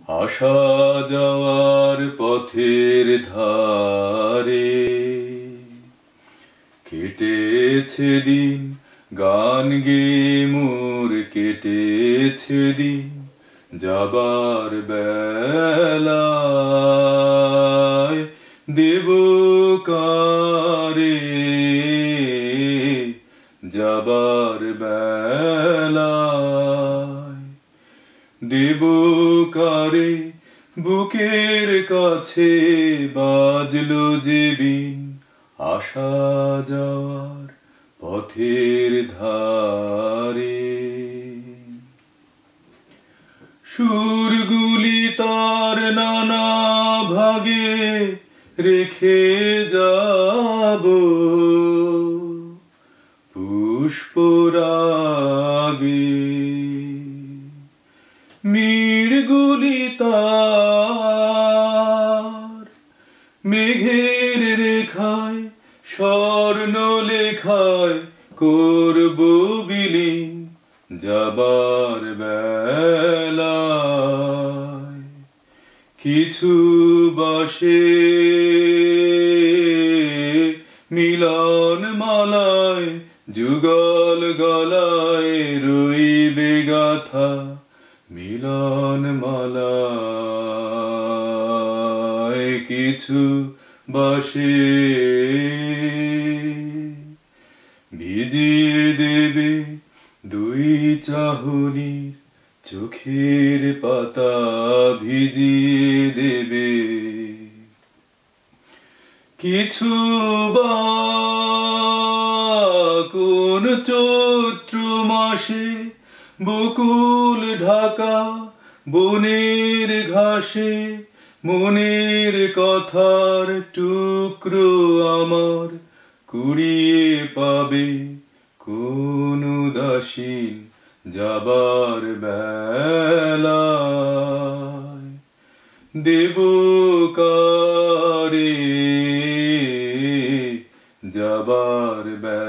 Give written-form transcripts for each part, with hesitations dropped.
আসা যাওয়ার পথের ধারে কেটেছে দিন, গান গেয়ে মোর কেটেছে দিন। যাবার বেলায় দেব কারে, যাবার বেলায় দেব কারে। বুকের কাছে বাজলো যে বিন, আসা যাওয়ার পথের ধারে। সুরগুলি তার নানা ভাগে রেখে যাব, পুষ্পরাগে মিড়গুলি তার মেঘের রেখায় স্বর্ণ লেখায় করব বিলীন। যাবার বেলায় কিছু বাসে মিলন মালায় যুগল গলায় রইবে গাথা। মিলন মালায় কিছু বাসে ভিজিয়ে দেবে দুই চাহনির চোখের পাতা, ভিজিয়ে দেবে কিছু বা কোন চৈত্র মাসে বকুল ঢাকা বনের ঘাসে। মনের কথার টুকরো আমার কুড়িয়ে পাবে কোন উদাসীন। যাবার বেলায় দেব কারে, যাবার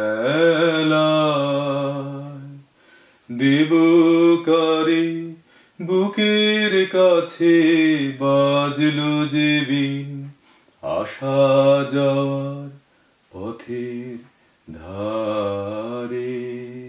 বেলায় দেব কারে। বুকের কাছে বাজলো যে বিন, আসা যাওয়ার পথের ধারে।